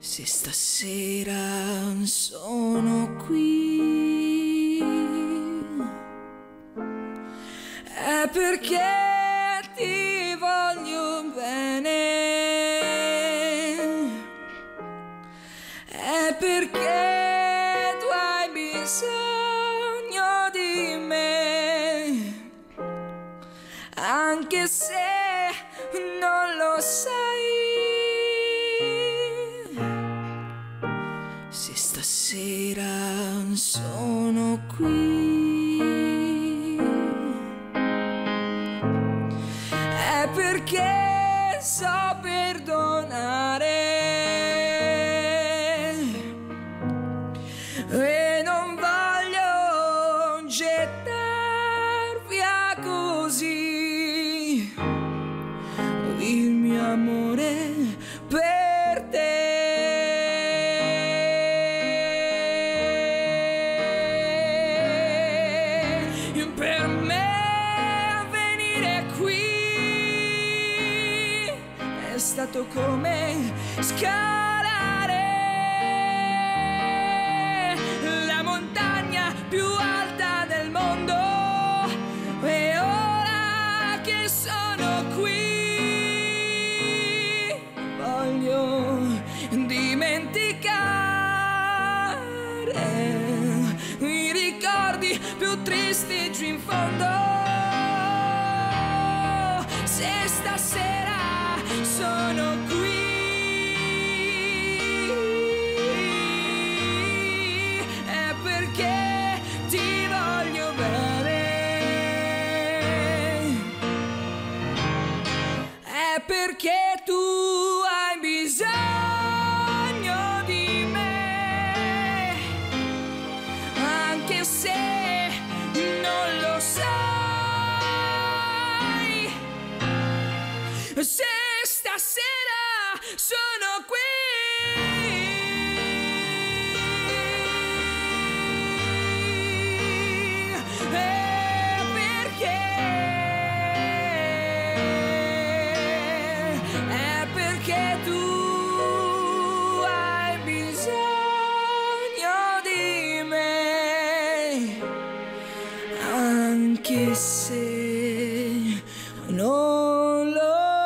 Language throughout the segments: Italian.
Se stasera sono qui è perché ti voglio bene, è perché tu hai bisogno di me, anche se non lo sai. Se stasera sono qui è perché so perdonare e non voglio gettar via così il mio amore per te. Per me venire qui è stato come scalare la montagna più alta del mondo, e ora che sono qui voglio dimenticare i ricordi più tristi giù in fondo. Se stasera sono qui è perché ti voglio bene, è perché tu hai bisogno di me, anche se non lo sai. Se stasera sono qui è perché tu hai bisogno di me, anche se non lo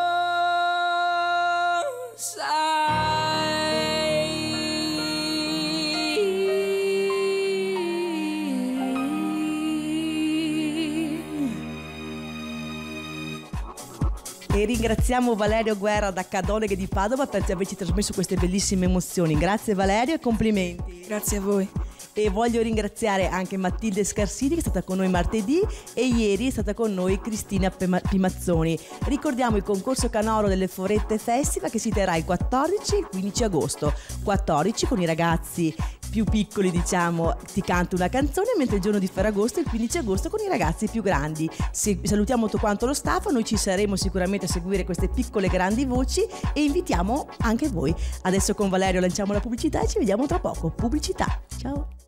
E ringraziamo Valerio Guerra da Cadoneghe di Padova per averci trasmesso queste bellissime emozioni. Grazie Valerio e complimenti. Grazie a voi. E voglio ringraziare anche Matilde Scarsini, che è stata con noi martedì, e ieri è stata con noi Cristina Pimazzoni. Ricordiamo il concorso canoro delle Forette Festival che si terrà il 14 e il 15 agosto. 14 con i ragazzi più piccoli, diciamo, ti canto una canzone, mentre il giorno di Ferragosto, il 15 agosto, con i ragazzi più grandi. Salutiamo tutto quanto lo staff, noi ci saremo sicuramente a seguire queste piccole grandi voci e invitiamo anche voi. Adesso con Valerio lanciamo la pubblicità e ci vediamo tra poco. Pubblicità, ciao!